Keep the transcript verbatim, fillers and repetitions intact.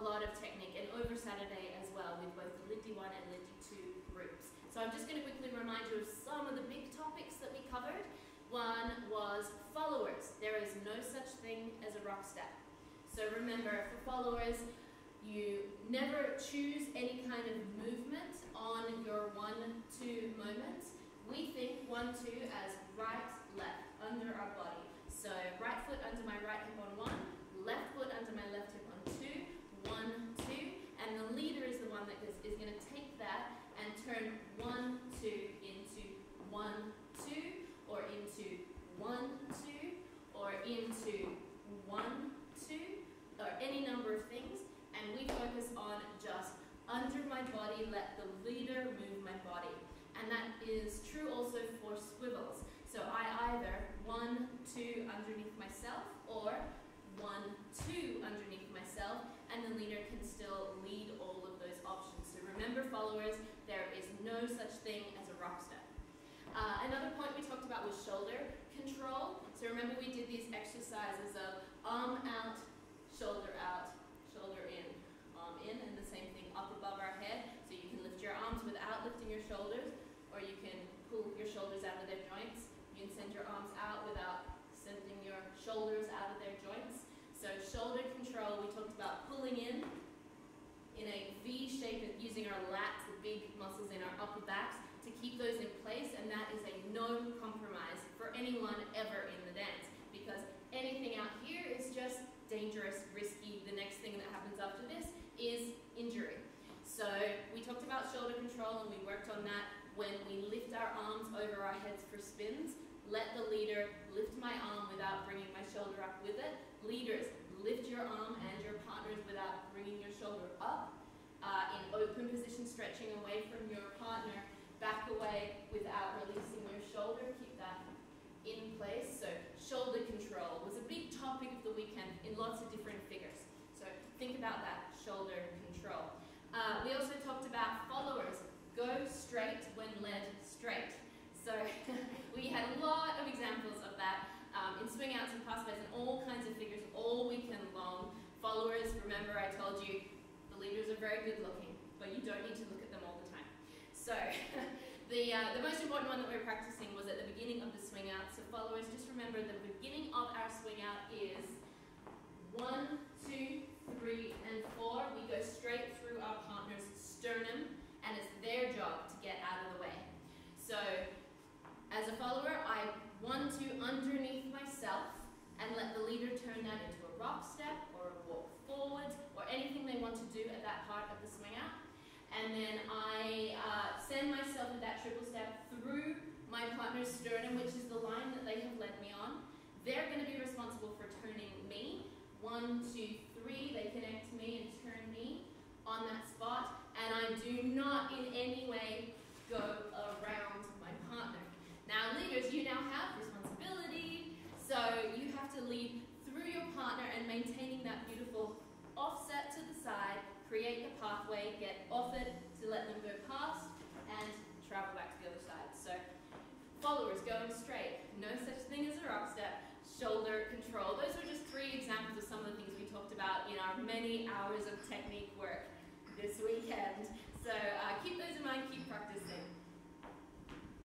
lot of technique, and over Saturday as well with both the L I D D one and L I D D two groups. So I'm just going to quickly remind you of some of the big topics that we covered. One was followers. There is no such thing as a rock step. So remember, for followers, you never choose any kind of movement on your one two moment. We think one two as right, left, under our body. So right foot under my right hip on one, left foot under my left hip on two, one, two, and the leader is the one that is, is going to take that and turn one, two into one, two, or into one, two, or into one, two, or any number of things. And we focus on just under my body, let the leader move my body. And that is true also for swivels. So I either one, two underneath myself, or one, two underneath myself, and the leader can still lead all of those options. So remember, followers, there is no such thing as a rock step. Uh, another point we talked about was shoulder control. So remember, we did these exercises of arm out, shoulder out, shoulder in, arm in, and the same thing up above our head. So you can lift your arms without lifting your shoulders, or you can pull your shoulders out of their joints. You can send your arms out without sending your shoulders out of their joints. So shoulder control, we talked about pulling in in a V shape using our lats, the big muscles in our upper backs, to keep those in place, and that is a no compromise for anyone ever in the dance, because anything out here is just dangerous, risky. The next thing that happens after this is injury. So we talked about shoulder control, and we worked on that when we lift our arms over our heads for spins. Let the leader lift my arm without bringing my shoulder up with it. Leaders, lift your arm and your partners without bringing your shoulder up. Uh, in open position, stretching away from your partner, back away without releasing your shoulder. Keep that in place. So shoulder control was a big topic of the weekend in lots of different figures. So think about that, shoulder control. Uh, we also talked about followers. Go straight when led straight. So we had a lot of examples of that um, in swing outs and pass plays and all kinds of figures all weekend long. Followers, remember I told you the leaders are very good looking, but you don't need to look at them all the time. So the, uh, the most important one that we were practicing was at the beginning of the swing out. So followers, just remember the beginning of our swing out is one, two, three, and four. We go straight through our partner's sternum, and it's their job to get out of the way. So as a follower, I one, two underneath myself and let the leader turn that into a rock step or a walk forward or anything they want to do at that part of the swing out. And then I uh, send myself with that triple step through my partner's sternum, which is the line that they have led me on. They're going to be responsible for turning me. One, two, three, they connect me and turn me on that spot. And I do not in any way go around my partner. Now leaders, you now have responsibility, so you have to lead through your partner and maintaining that beautiful offset to the side, create the pathway, get off it to let them go past, and travel back